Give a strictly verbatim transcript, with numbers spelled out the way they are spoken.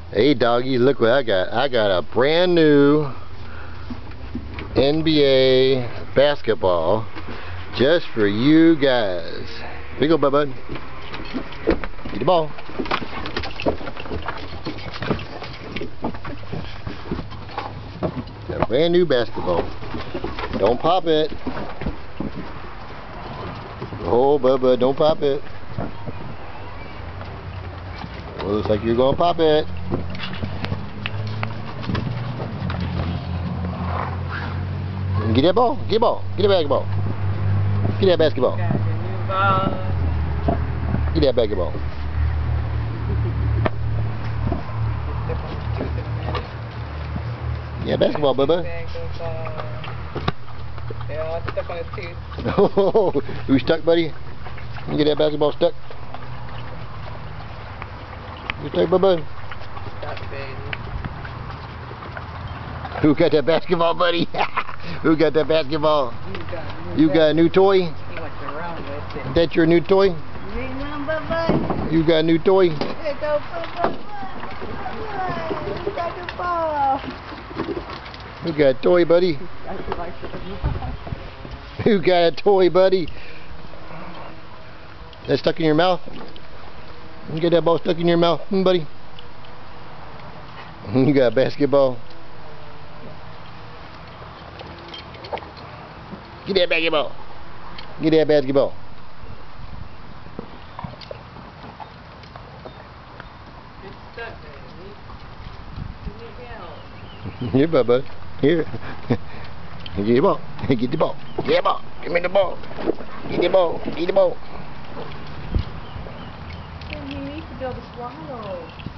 Hey doggy, look what I got. I got a brand new N B A basketball just for you guys. Here you go, bud bud. Get the ball. A brand new basketball. Don't pop it. Oh, bud bud, don't pop it. Well, looks like you're gonna pop it. Get that ball. Get the ball. Get the basketball. Get that basketball. Get that basketball. Yeah, basketball, Bubba. Yeah, I stuck on his tooth. Oh, you stuck, buddy? You get that basketball stuck? You stuck, Bubba? Stuck, baby. Who got that basketball, buddy? Who got that basketball? You got, you got a new toy? He went around with it. Is that your new toy? Bubba. You got a new toy? Here you go, Bubba. You got the ball. Who got a toy, buddy? Who got a toy, buddy? That stuck in your mouth? You get that ball stuck in your mouth, hmm, buddy? You got a basketball? Get that basketball. Get that basketball. It's stuck, baby. Give me help. Here, Bubba. Here. Get the ball. Get the ball. Get the ball. Give me the ball. Get the ball. Get the ball. You need to be able to swallow.